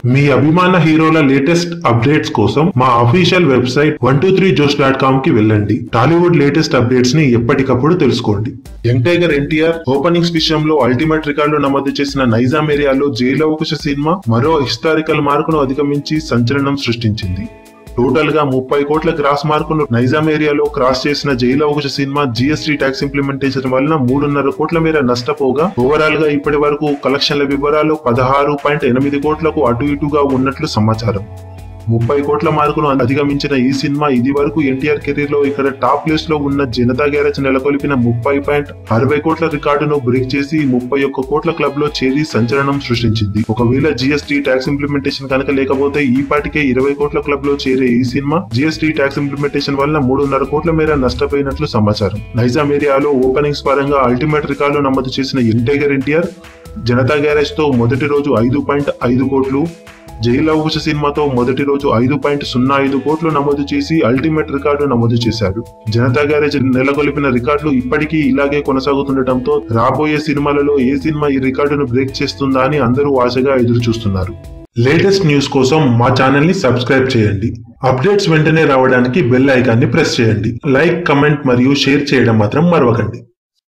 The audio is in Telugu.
మీ అభిమాన హీరోల లేటెస్ట్ అప్డేట్స్ కోసం మా అఫీషియల్ వెబ్సైట్ 123josh.com కి వెళ్ళండి. టాలీవుడ్ లేటెస్ట్ అప్డేట్స్ ని ఎప్పటికప్పుడు తెలుసుకోండి. యంగ్ టైగర్ ఎన్టీఆర్ ఓపెనింగ్స్ విషయంలో అల్టిమేట్ రికార్డులు నమోదు చేసిన నైజాం ఏరియాలో జైలవకుశ సినిమా మరో హిస్టారికల్ మార్కును అధిగమించి సంచలనం సృష్టించింది. టోటల్ గా 30 కోట్ల గ్రాస్ మార్కును నైజాం ఏరియాలో క్రాస్ చేసిన Jai Lava Kusa cinema GST tax implementation వలన 3.5 కోట్ల మేర నష్టపోగా ఓవరాల్ గా ఇప్పటి వరకు కలెక్షన్ల వివరాలు 16.8 కోట్లకు అటు ఇటుగా ఉన్నట్లు సమాచారం. 30 కోట్ల మార్కును అధిగమించిన ఈ సినిమా ఇది వరకు ఎన్టీఆర్ కెరీర్ లో ఇక్కడ టాప్ ప్లేస్ లో ఉన్న జనతా గ్యారేజ్ నెలకొల్పిన 30.60 కోట్ల రికార్డును బ్రేక్ చేసి 31 కోట్ల క్లబ్ లో చేరి సంచలనం సృష్టించింది. ఒకవేళ జీఎస్టీ ట్యాక్స్ ఇంప్లిమెంటేషన్ కనుక లేకపోతే ఈ పాటికే 20 కోట్ల క్లబ్ లో చేరే ఈ సినిమా జీఎస్టీ ట్యాక్స్ ఇంప్లిమెంటేషన్ వల్ల 3.5 కోట్ల మేర నష్టపోయినట్లు సమాచారం. నైజాం ఏరియాలో ఓపెనింగ్స్ పరంగా అల్టిమేట్ రికార్డు నమోదు చేసిన young tiger NTR Janatha Garage తో మొదటి రోజు 5.5 కోట్లు, జైలవకుశ సినిమాతో మొదటి రోజు 5.05 కోట్లు నమోదు చేసి అల్టిమేట్ రికార్డు నమోదు చేశారు. జనతా గ్యారేజ్ నెలకొల్పిన రికార్డులు ఇప్పటికీ ఇలాగే కొనసాగుతుండటంతో రాబోయే సినిమాలలో ఏ సినిమా ఈ రికార్డును బ్రేక్ చేస్తుందా అని అందరూ ఆశగా ఎదురు చూస్తున్నారు. లేటెస్ట్ న్యూస్ కోసం మా ఛానల్ ని సబ్స్క్రైబ్ చేయండి. అప్డేట్స్ వెంటనే రావడానికి బెల్ ఐకాన్ ని ప్రెస్ చేయండి. లైక్, కమెంట్ మరియు షేర్ చేయడం మాత్రం మరవకండి.